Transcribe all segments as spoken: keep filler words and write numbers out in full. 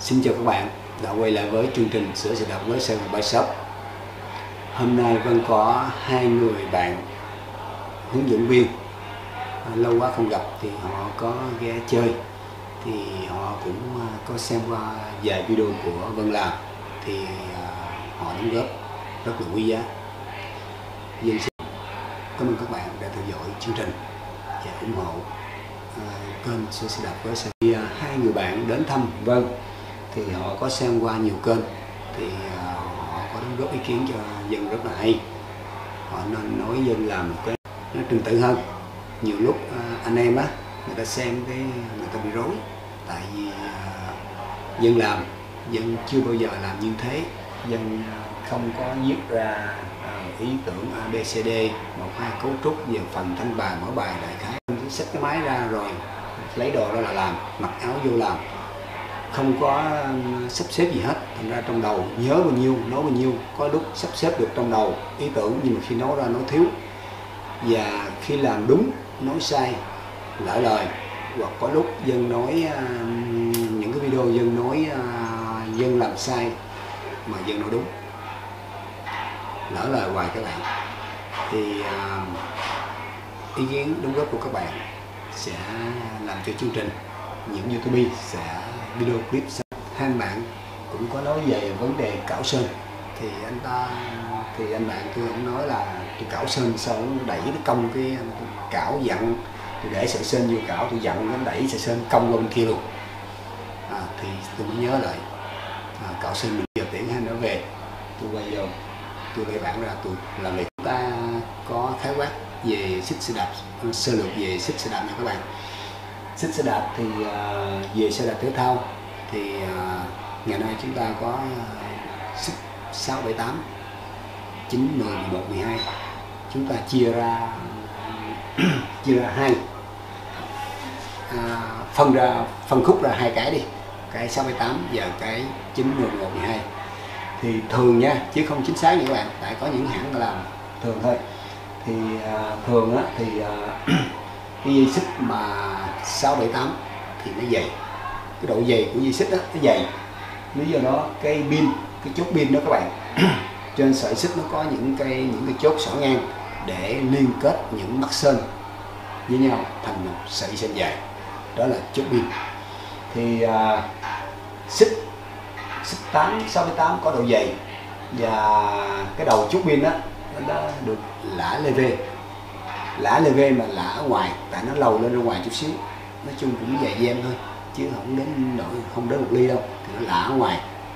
Xin chào các bạn đã quay lại với chương trình sửa xe đạp với xe Bike Shop. Hôm nay Vân có hai người bạn hướng dẫn viên lâu quá không gặp thì họ có ghé chơi, thì họ cũng có xem qua vài video của Vân làm, thì họ đóng góp rất là quý giá. Vân xin cảm ơn các bạn đã theo dõi chương trình và ủng hộ uh, kênh sửa xe đạp với xe. Thì, uh, hai người bạn đến thăm Vân thì họ có xem qua nhiều kênh, thì uh, họ có đóng góp ý kiến cho Vân rất là hay. Họ nên nói Vân làm một cái nó trình tự hơn. Nhiều lúc uh, anh em á, người ta xem cái người ta bị rối, tại vì uh, Vân làm Vân chưa bao giờ làm như thế. Vân uh, không có viết ra uh, ý tưởng A B C D một hai cấu trúc về phần thanh bài mở bài đại khái, chỉ xách cái máy ra rồi lấy đồ đó là làm, mặc áo vô làm, không có sắp xếp gì hết. Thành ra trong đầu nhớ bao nhiêu nói bao nhiêu, có lúc sắp xếp được trong đầu ý tưởng nhưng mà khi nói ra nói thiếu, và khi làm đúng nói sai, lỡ lời, hoặc có lúc Vân nói uh, những cái video Vân nói uh, Vân làm sai mà Vân nói đúng, lỡ lời hoài các bạn. Thì uh, ý kiến đóng góp của các bạn sẽ làm cho chương trình những YouTube sẽ video clip. Hai bạn cũng có nói về vấn đề cảo sơn, thì anh ta thì anh bạn tôi cũng nói là tôi cảo sơn sao nó đẩy nó cong cái cảo dặn, tôi để sợi sơn vô cảo tôi dặn nó đẩy sợi sơn cong qua bên kia luôn. À, thì tôi mới nhớ lại à, cảo sơn mình giờ tiễn hai nữa về tôi quay vô tôi lấy bản ra tôi làm việc. Chúng ta có khái quát về xích xe đạp, sơ lược về xích xe đạp nha các bạn. Xích xe đạp thì uh, về xe đạp thể thao thì uh, ngày nay chúng ta có uh, xích sáu, bảy, tám, chín, mười, mười một, mười hai. Chúng ta chia ra chia ra hai, uh, phân ra phân khúc ra hai cái đi, cái sáu, bảy, tám và cái chín, mười, mười một, mười hai. Thì thường nha, chứ không chính xác nha các bạn, tại có những hãng làm thường thôi. Thì uh, thường á thì uh, cái dây xích mà sáu, bảy, tám thì nó dày, cái độ dày của dây xích đó nó dày. Lý do đó cái pin, cái chốt pin đó các bạn, trên sợi xích nó có những cái những cái chốt xỏ ngang để liên kết những mắc sơn với nhau thành một sợi sơn dài, đó là chốt pin. Thì uh, xích xích tám, sáu, bảy, tám có độ dày và cái đầu chốt pin đó nó được lã lê vê, lã lê vê mà lã ở ngoài, tại nó lầu lên ra ngoài chút xíu, nói chung cũng dài gem thôi chứ không đến nỗi không đến một ly đâu, thì nó lã ở ngoài,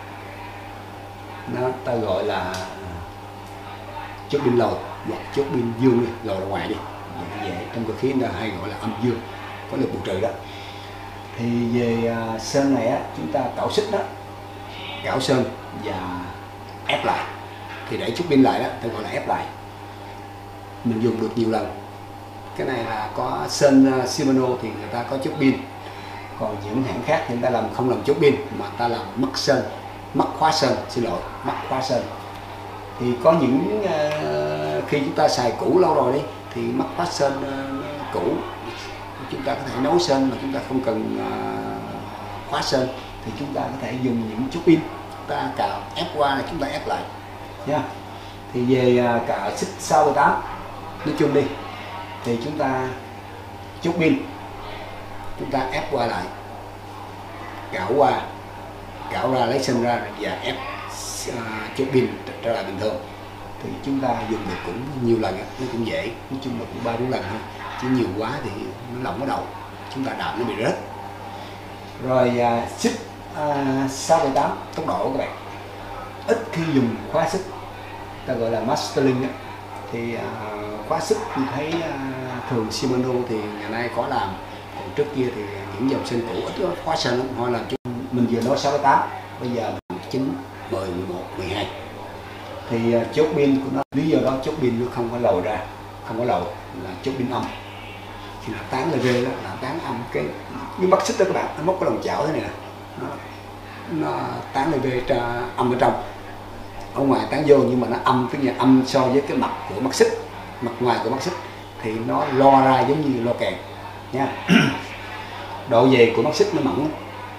nó ta gọi là chốt pin lầu hoặc chốt pin dương đi, lầu ra ngoài đi, vậy trong cơ khí người ta hay gọi là âm dương, có lực bù trừ đó. Thì về uh, sơn này á, chúng ta cạo xích đó, cạo sơn và ép lại, thì để chút pin lại đó ta gọi là ép lại, mình dùng được nhiều lần. Cái này là có sơn uh, Shimano thì người ta có chốt pin, còn những hãng khác thì người ta làm không làm chốt pin mà ta làm mắc sơn, mắc khóa sơn, xin lỗi, mắc khóa sơn. Thì có những uh, khi chúng ta xài cũ lâu rồi đi thì mắc khóa sơn uh, cũ chúng ta có thể nấu sơn mà chúng ta không cần uh, khóa sơn, thì chúng ta có thể dùng những chốt pin, chúng ta cạo ép qua là chúng ta ép lại nha. Thì về uh, cả xích sáu, bảy, tám nói chung đi thì chúng ta chốt pin, chúng ta ép qua lại, cạo qua, cạo ra lấy sơn ra và ép uh, chốt pin trở lại bình thường. Thì chúng ta dùng được cũng nhiều lần, nó cũng dễ, nói chung là cũng ba bốn lần thôi, chứ nhiều quá thì nó lỏng ở đầu, chúng ta đạp nó bị rớt. Rồi uh, xích uh, sáu, bảy, tám tốc độ các bạn, ít khi dùng khóa xích, ta gọi là mastering đó. Thì uh, khóa xích tôi thấy uh, thường Shimano thì ngày nay có làm, còn trước kia thì những dòng sơn cũ ít có khóa sơn lắm, họ làm chung. Mình vừa nói sáu, bảy, tám, bây giờ chín, mười, mười một, mười hai. Thì uh, chốt pin của nó, lý do đó chốt pin nó không có lầu ra, không có lầu là chốt pin âm. Thì nó tán lê vê đó là tán âm, cái cái bắt xích đó các bạn, nó móc cái lòng chảo thế này nè, nó, nó tán lê vê ra âm ở trong, ở ngoài tán vô, nhưng mà nó âm, cái nhà âm so với cái mặt của mắt xích, mặt ngoài của mắt xích thì nó lo ra giống như lo kèn nha. Độ dày của mắt xích nó mỏng,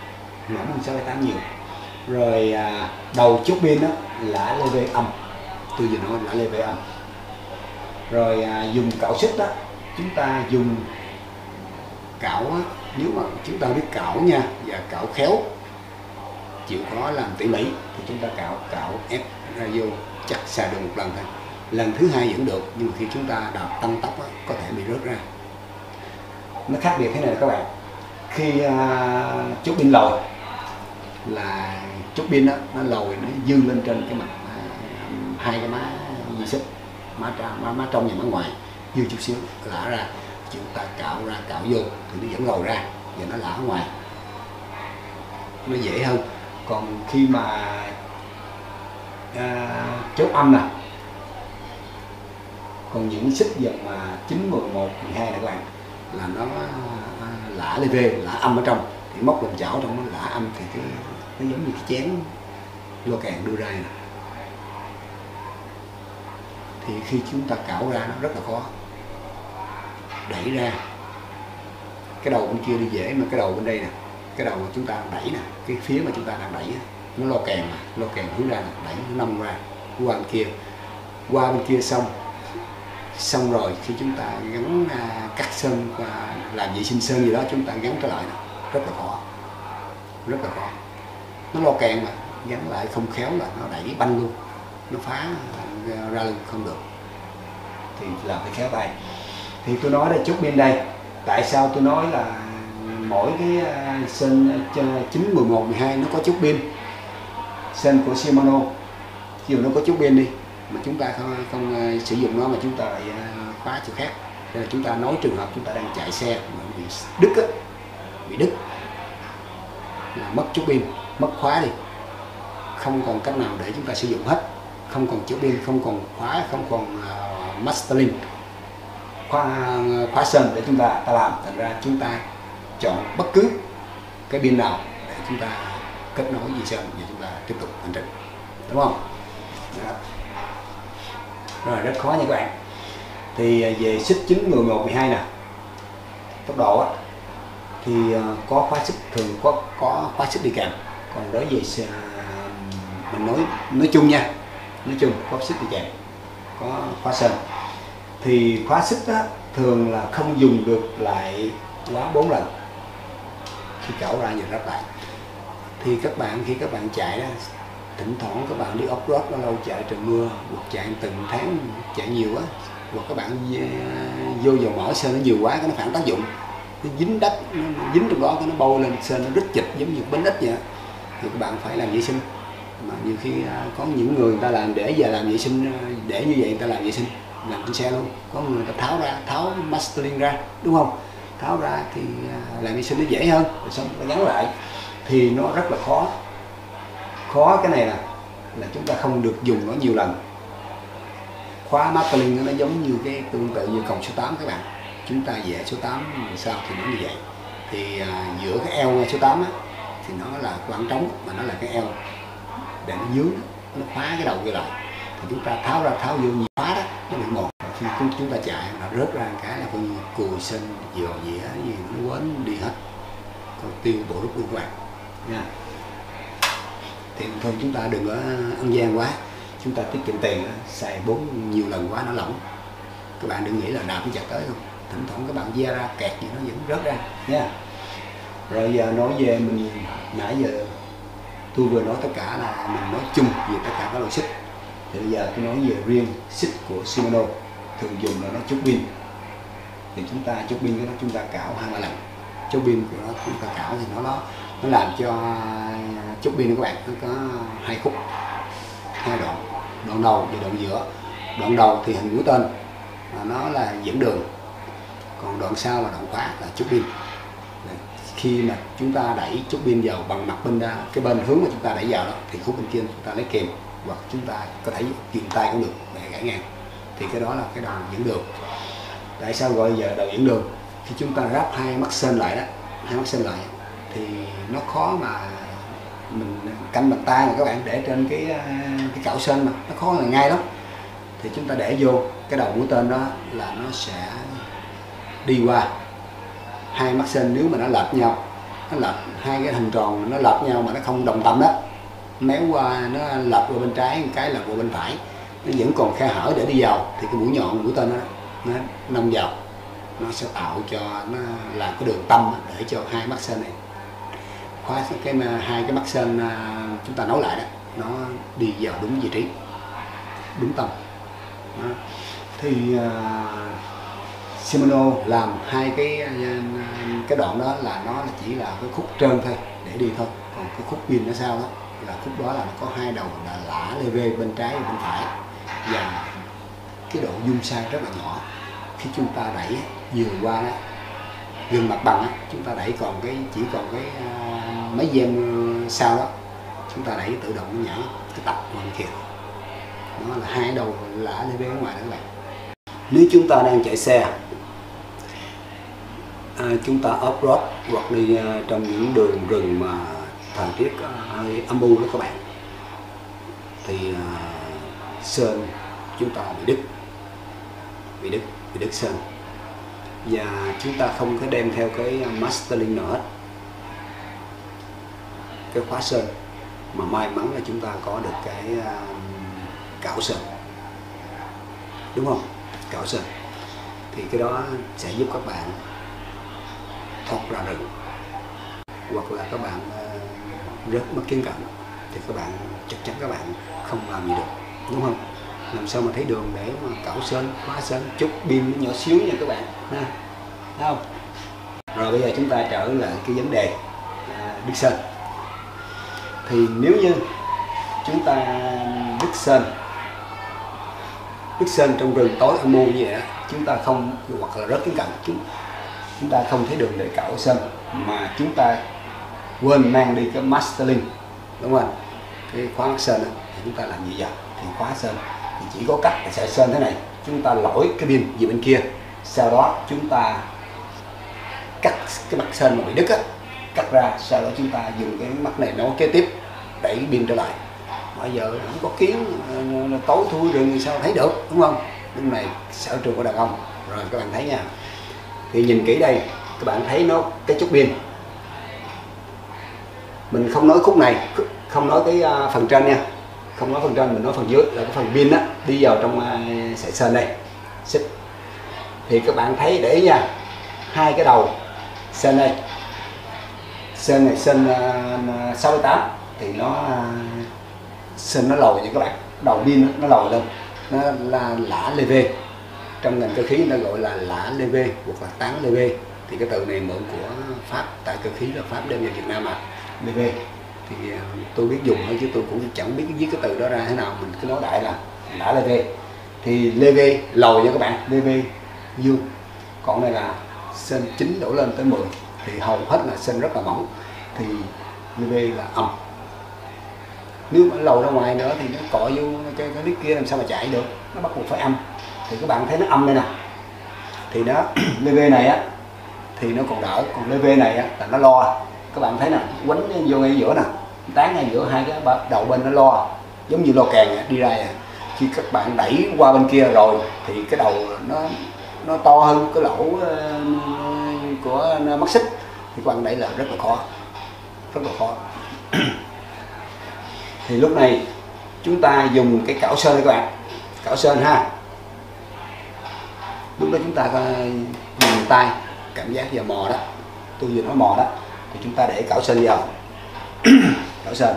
mỏng hơn sáu phẩy tám nhiều. Rồi à, đầu chốt pin đó là lê vê âm, tôi vừa nói là lê vê âm. Rồi à, dùng cạo xích đó, chúng ta dùng cạo á, nếu mà chúng ta biết cạo nha và cạo khéo, chịu khó làm tỉ mỉ thì chúng ta cạo cạo ép ra vô chắc xài được một lần thôi, lần thứ hai vẫn được, nhưng mà khi chúng ta đạp tăng tốc á, có thể bị rớt ra. Nó khác biệt thế này các bạn, khi à, chốt pin lồi là chốt pin đó nó lồi nó dương lên trên cái mặt à, hai cái má dây xích, má, má, má trong và má ngoài dương chút xíu lả ra, chúng ta cạo ra cạo vô thì nó vẫn lồi ra và nó lả ngoài, nó dễ hơn. Còn khi mà à, chốt âm nè, còn những xích dòng mà chín, mười một, mười hai này các bạn là nó à, lả lê vê, lả âm ở trong, thì móc lòng chảo trong nó lả âm thì cái nó giống như cái chén lo càng đưa ra này. Thì khi chúng ta cạo ra nó rất là khó, đẩy ra cái đầu bên kia đi dễ, mà cái đầu bên đây nè, cái đầu mà chúng ta đẩy nè, cái phía mà chúng ta đang đẩy nó lo kèn mà, lo kèn hướng ra đẩy nó nằm ra qua bên kia, qua bên kia xong xong rồi khi chúng ta gắn à, cắt sơn và làm vệ sinh sơn gì đó, chúng ta gắn trở lại nè, rất là khó, rất là khó, nó lo kèn mà gắn lại không khéo là nó đẩy banh luôn, nó phá ra luôn không được, thì làm phải khéo tay. Thì tôi nói đây chốt pin đây, tại sao tôi nói là mỗi cái sên chín, mười một, mười hai nó có chốt pin, sên của Shimano dù nó có chốt pin đi mà chúng ta không, không uh, sử dụng nó mà chúng ta lại uh, khóa chỗ khác, nên là chúng ta nói trường hợp chúng ta đang chạy xe mà bị đứt á, bị đứt là mất chốt pin, mất khóa đi, không còn cách nào để chúng ta sử dụng hết, không còn chốt pin, không còn khóa, không còn uh, mastering, khóa khóa sên để chúng ta ta làm, thành ra chúng ta chọn bất cứ cái pin nào để chúng ta kết nối với sên và chúng ta tiếp tục hành trình, đúng không? Đó. Rồi rất khó nha các bạn. Thì về xích chín, mười một, mười hai nè, tốc độ á, thì có khóa xích, thường có có khóa xích đi kèm. Còn đối với mình nói nói chung nha, nói chung có xích đi kèm, có khóa sên. Thì khóa xích á, thường là không dùng được lại quá bốn lần khi cạo ra và ráp lại. Thì các bạn khi các bạn chạy đó, thỉnh thoảng các bạn đi off-road lâu lâu chạy trời mưa, hoặc chạy từng tháng chạy nhiều quá, hoặc các bạn vô dầu mỡ sên nó nhiều quá, cái nó phản tác dụng, nó dính đất, nó dính trong đó, cái nó bâu lên sên nó rít chịch giống như bánh ít vậy đó. Thì các bạn phải làm vệ sinh, mà nhiều khi có những người người ta làm để giờ làm vệ sinh, để như vậy người ta làm vệ sinh làm trên xe luôn, có người ta tháo ra, tháo mastering ra, đúng không? Tháo ra thì làm vệ sinh nó dễ hơn, rồi xong nó gắn lại thì nó rất là khó. Khó cái này là là chúng ta không được dùng nó nhiều lần. Khóa mastering nó giống như cái tương tự như còng số tám các bạn, chúng ta vẽ số tám sao thì nó như vậy. Thì à, giữa cái eo ngay số tám á, thì nó là khoảng trống, mà nó là cái eo để nó dướng, nó khóa cái đầu kia lại, thì chúng ta tháo ra tháo vô nhiều khóa đó nó bị một, khi chúng ta chạy nó rớt ra cái là coi như cùi sên dừa gì á, gì nó quến đi hết, còn tiêu bộ rút luôn các bạn nha. Thì thôi chúng ta đừng có ăn gian quá, chúng ta tiết kiệm tiền, xài bốn nhiều lần quá nó lỏng. Các bạn đừng nghĩ là đạp nó chặt tới không, thỉnh thoảng các bạn gia ra kẹt gì nó vẫn rớt ra nha. Rồi giờ nói về mình, nãy giờ tôi vừa nói tất cả là mình nói chung về tất cả các loại xích, thì bây giờ tôi nói về riêng xích của Shimano thường dùng là nó chốt pin. Thì chúng ta chốt pin của nó chúng ta cạo hai ba lần, chốt pin của nó chúng ta cạo thì nó nó nó làm cho chốt pin của các bạn nó có hai khúc, hai đoạn, đoạn đầu và đoạn giữa. Đoạn đầu thì hình mũi tên nó là dẫn đường, còn đoạn sau là đoạn khóa là chốt pin. Khi mà chúng ta đẩy chốt pin vào bằng mặt bên ra, cái bên hướng mà chúng ta đẩy vào đó, thì khúc bên kia chúng ta lấy kìm, hoặc chúng ta có thể kìm tay cũng được để gãy ngang, thì cái đó là cái đầu dẫn đường. Tại sao gọi giờ đầu dẫn đường? Khi chúng ta ráp hai mắt sên lại đó, hai mắt sên lại thì nó khó mà mình canh bằng tay mà các bạn, để trên cái cái cạo sên mà nó khó là ngay lắm. Thì chúng ta để vô cái đầu mũi tên đó là nó sẽ đi qua hai mắt sên, nếu mà nó lệch nhau nó lệch, hai cái hình tròn nó lệch nhau mà nó không đồng tâm đó, méo qua nó lệch qua bên trái, một cái lệch qua bên phải, nó vẫn còn khe hở để đi vào, thì cái mũi nhọn mũi tên đó nó nông vào, nó sẽ tạo cho nó làm cái đường tâm để cho hai mắt sên này khóa cái hai cái mắt sên chúng ta nối lại đó, nó đi vào đúng vị trí, đúng tâm đó. Thì uh, Shimano làm hai cái cái đoạn đó là nó chỉ là cái khúc trơn thôi để đi thôi, còn cái khúc pin nó sao đó là khúc đó là nó có hai đầu là lã lê vê bên trái và bên phải, và cái độ dung sai rất là nhỏ. Khi chúng ta đẩy vừa qua đó, gần mặt bằng đó, chúng ta đẩy còn cái chỉ còn cái uh, mấy giây sau đó chúng ta đẩy tự động nó nhảy cái tập ngoài kia, nó là hai đầu lã lê vê ở ngoài đó các bạn. Nếu chúng ta đang chạy xe, à, chúng ta off-road hoặc đi uh, trong những đường rừng mà thời tiết hơi uh, âm u đó các bạn, thì uh, sên chúng ta bị đứt, bị đứt, bị đứt sên, và chúng ta không có đem theo cái mastering nữa hết, cái khóa sên, mà may mắn là chúng ta có được cái uh, cảo sên, đúng không? Cảo sên thì cái đó sẽ giúp các bạn thoát ra rừng, hoặc là các bạn uh, rớt mất kiến cận thì các bạn chắc chắn các bạn không làm gì được, đúng không? Làm sao mà thấy đường để mà cảo sên, khóa sên, chút pin nhỏ xíu nha các bạn ha, thấy không? Rồi bây giờ chúng ta trở lại cái vấn đề uh, đứt sên. Thì nếu như chúng ta đứt sên đứt sên trong rừng tối âm u như vậy đó, chúng ta không, hoặc là rớt kiến cận, chúng chúng ta không thấy đường để cạo sên, mà chúng ta quên mang đi cái mastering, đúng không? Cái khóa mắt sên đó, thì chúng ta làm gì vậy? Thì khóa sên thì chỉ có cách là sợi sên thế này, chúng ta lỗi cái pin về bên kia, sau đó chúng ta cắt cái mắt sên mà bị đứt á, cắt ra, sau đó chúng ta dùng cái mắt này nối kế tiếp đẩy pin trở lại. Bây giờ không có kiến, tối thui rừng thì sao thấy được, đúng không? Lúc này sở trường của đàn ông. Rồi các bạn thấy nha, thì nhìn kỹ đây, các bạn thấy nó cái chút pin, mình không nói khúc này, không nói cái phần trên nha, không nói phần trên, mình nói phần dưới là cái phần pin á, đi vào trong sợi sên đây, xích. Thì các bạn thấy để ý nha, hai cái đầu sên đây, sên này sên sáu mươi tám thì nó sên nó lồi như các bạn, đầu pin nó lồi lên, nó là lã lê vê, trong ngành cơ khí nó gọi là lã lê vê hoặc là tán lê vê. Thì cái từ này mượn của Pháp, tại cơ khí là Pháp đem vào Việt Nam mà, lê vê thì tôi biết dùng thôi chứ tôi cũng chẳng biết viết cái từ đó ra thế nào, mình cứ nói đại là lã lê vê. Thì lê vê lồi nha các bạn, lê vê dương, còn này là sên chín đổ lên tới mười, thì hầu hết là sên rất là mỏng, thì lê vê là âm. Nếu mà lầu ra ngoài nữa thì nó cọ vô cái cái đít kia làm sao mà chạy được, nó bắt buộc phải âm. Thì các bạn thấy nó âm đây nè, thì nó lê vê này á thì nó còn đỡ, còn lê vê này á là nó lo. Các bạn thấy nè, quánh vô ngay giữa nè, tán ngay giữa hai cái đầu bên nó lo, giống như lo kèn đi ra vậy. Khi các bạn đẩy qua bên kia rồi thì cái đầu nó nó to hơn cái lỗ của mắt xích, thì các bạn đẩy là rất là khó, rất là khó. Thì lúc này chúng ta dùng cái cảo sên các bạn, cảo sên ha. Lúc đó chúng ta dùng tay cảm giác vào mò đó, tôi vừa nói mò đó, thì chúng ta để cảo sên vào. Cảo sên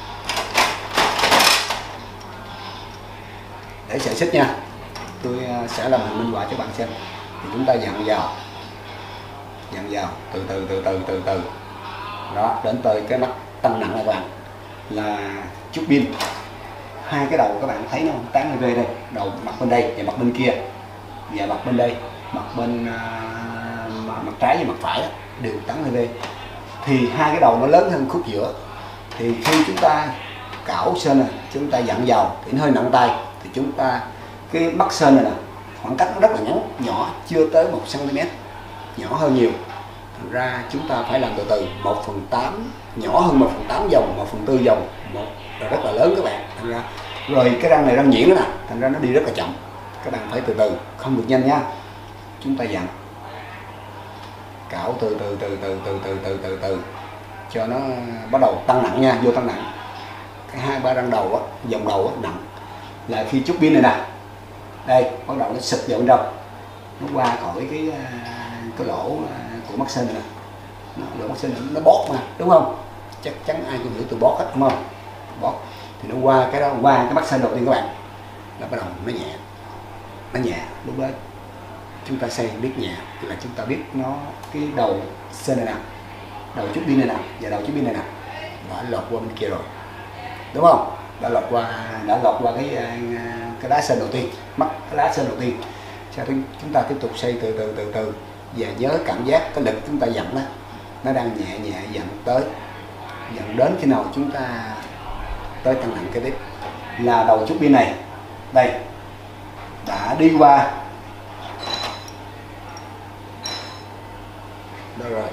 để sợi xích nha, tôi sẽ làm hình minh họa cho bạn xem. Thì chúng ta dặn vào, dặn vào từ từ từ từ từ từ đó, đến tới cái mắt tăng nặng này các bạn, là chút pin. Hai cái đầu các bạn thấy nó tán lê vê đây, đầu mặt bên đây và mặt bên kia, và mặt bên đây, mặt bên uh, mặt trái và mặt phải đều tán lê vê. Thì hai cái đầu nó lớn hơn khúc giữa, thì khi chúng ta cảo sên này, chúng ta dặn vào thì nó hơi nặng tay, thì chúng ta cái mắt sên này nè, khoảng cách nó rất là ngắn, nhỏ, chưa tới một xăng ti mét, nhỏ hơn nhiều. Thành ra chúng ta phải làm từ từ, một phần tám, nhỏ hơn một phần tám vòng, một phần tư vòng, một là rất là lớn các bạn. Thành ra rồi cái răng này răng nhuyễn đó nè, thành ra nó đi rất là chậm, các bạn phải từ từ, không được nhanh nha. Chúng ta dặn, cạo từ từ từ từ từ từ từ từ từ cho nó bắt đầu tăng nặng nha, vô tăng nặng. Cái hai ba răng đầu á, vòng đầu á, nặng là khi chút pin này nè, đây bắt đầu nó sụp vào bên trong, nó qua khỏi cái cái lỗ của mắt sơn này nè, nó, lỗ mắt sơn này, nó bót mà, đúng không? Chắc chắn ai cũng hiểu từ bót hết, đúng không? Bót thì nó qua cái đó, qua cái mắt sơn đầu tiên các bạn, là bắt đầu nó nhẹ, nó nhẹ. Lúc đó chúng ta xây biết nhẹ là chúng ta biết nó cái đầu sơn này nè, đầu chút pin này nè và đầu chút pin này nè đã lọt qua bên kia rồi, đúng không? Đã lọt qua đã lọt qua cái cái lá sơn đầu tiên, mắt cái lá sơn đầu tiên. Sau đó chúng ta tiếp tục xây từ từ từ từ và nhớ cảm giác cái lực chúng ta dặn đó, nó đang nhẹ nhẹ dặn tới, dặn đến khi nào chúng ta tới tăng nặng cái tiếp là đầu chút pin này đây đã đi qua đâu rồi,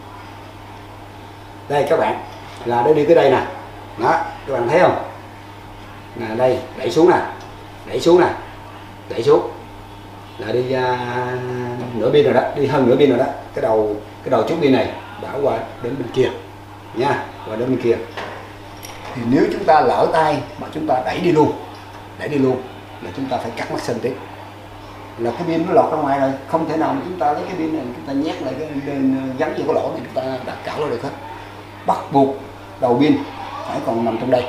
đây các bạn, là nó đi tới đây nè, đó các bạn thấy không nè, đây đẩy xuống nè, đẩy xuống nè, đẩy xuống là đi uh, nửa pin rồi đó, đi hơn nửa pin rồi đó. Cái đầu cái đầu chút pin này đã qua đến bên kia nha, qua đến bên kia. Thì nếu chúng ta lỡ tay mà chúng ta đẩy đi luôn, đẩy đi luôn là chúng ta phải cắt mắt sơn tiếp, là cái pin nó lọt ra ngoài rồi, không thể nào mà chúng ta lấy cái pin này chúng ta nhét lại cái bên gắn vô cái lỗ này chúng ta đặt cảo nó được hết. Bắt buộc đầu pin phải còn nằm trong đây,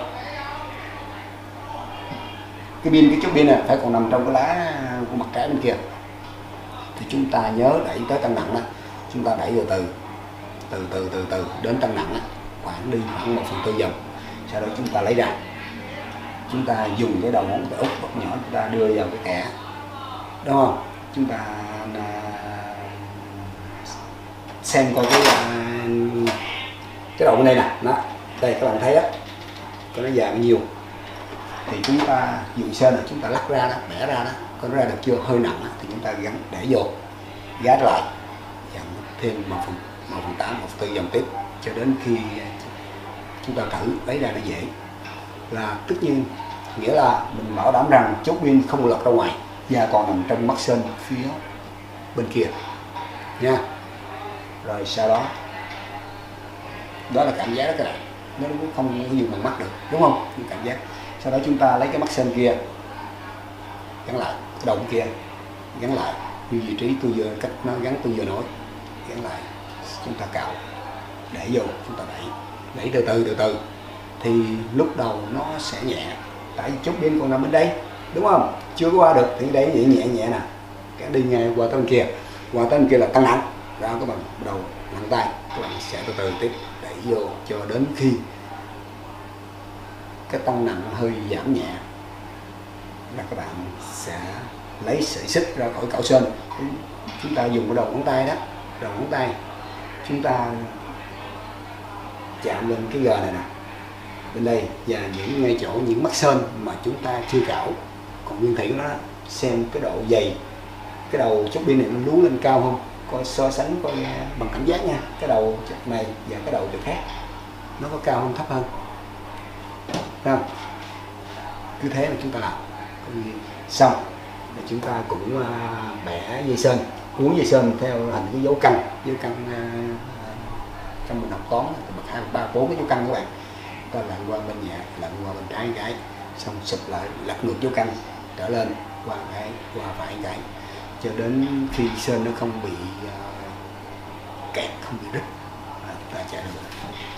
cái pin cái chút pin này phải còn nằm trong cái lá của mặt trái bên kia. Thì chúng ta nhớ đẩy tới tăng nặng đó, chúng ta đẩy từ từ từ từ từ từ đến tăng nặng đó, khoảng đi khoảng một phần tư vòng. Sau đó chúng ta lấy ra, chúng ta dùng cái đầu ngón tay út bật nhỏ chúng ta đưa vào cái kẽ, đúng không? Chúng ta xem coi cái cái đầu bên đây nè, đó đây các bạn thấy đó, có nó dài bao nhiêu. Thì chúng ta dùng sơn là chúng ta lắc ra đó, bẻ ra đó, có nó ra được chưa, hơi nặng đó, thì chúng ta gắn để vô, gác lại, dặn thêm một phần một phần tám, một phần tư vòng tiếp cho đến khi chúng ta thử lấy ra nó dễ. Là tất nhiên nghĩa là mình bảo đảm rằng chốt pin không lọt ra ngoài và còn nằm trong mắt sơn phía bên kia nha. Rồi sau đó đó là cảm giác đó các bạn, nó cũng không có dùng bằng mắt được, đúng không? Cảm giác. Sau đó chúng ta lấy cái mắt sơn kia gắn lại, cái đầu kia gắn lại như vị trí tôi vừa cách nó gắn tôi vừa nói, gắn lại, chúng ta cạo để vô, chúng ta đẩy đẩy từ từ từ từ thì lúc đầu nó sẽ nhẹ, tại vì chốt pin còn nằm bên đây, đúng không? Chưa qua được thì đẩy nhẹ nhẹ nhẹ nè, cái đi ngay qua tới bên kia, qua tới bên kia là tăng nặng, ra các bạn bắt đầu nặng tay, các bạn sẽ từ từ tiếp đẩy vô cho đến khi cái tăng nặng hơi giảm nhẹ là các bạn sẽ lấy sợi xích ra khỏi cạo sơn. Chúng ta dùng cái đầu ngón tay đó, đầu ngón tay chúng ta chạm lên cái gờ này nè, bên đây và những ngay chỗ những mắt sơn mà chúng ta chưa cạo, còn nguyên thủy nó xem cái độ dày, cái đầu chút pin này nó lú lên cao không, coi so sánh coi bằng cảm giác nha, cái đầu này và cái đầu chỗ khác nó có cao không, thấp hơn, không? Cứ thế mà chúng ta làm. Xong thì chúng ta cũng uh, bẻ dây sơn, uốn dây sơn theo hình cái dấu căn, dấu căn uh, trong mình học toán từ bậc hai, ba, bốn cái dấu căn các bạn. Ta lặn qua bên nhẹ, lặn qua bên trái cái, xong sụp lại, lật ngược dấu căn trở lên, qua cái, qua phải cái, cho đến khi sơn nó không bị uh, kẹt, không bị rít, ta chạy được.